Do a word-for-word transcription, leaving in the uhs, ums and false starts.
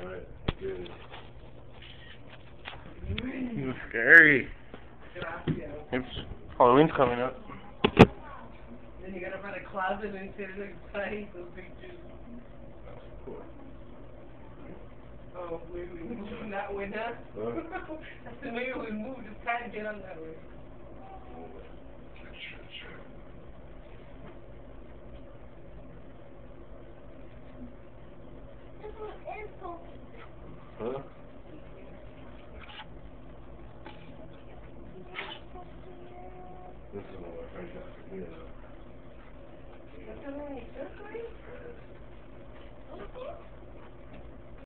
Alright, good. It was scary. It's Halloween's coming up. Then you gotta find a closet and sit inside those pictures. Cool. Oh, we we moved that way now. Huh? I said maybe we moved to try to get on that way. Huh? This is what my friend got for me, though. That's alright. That's alright.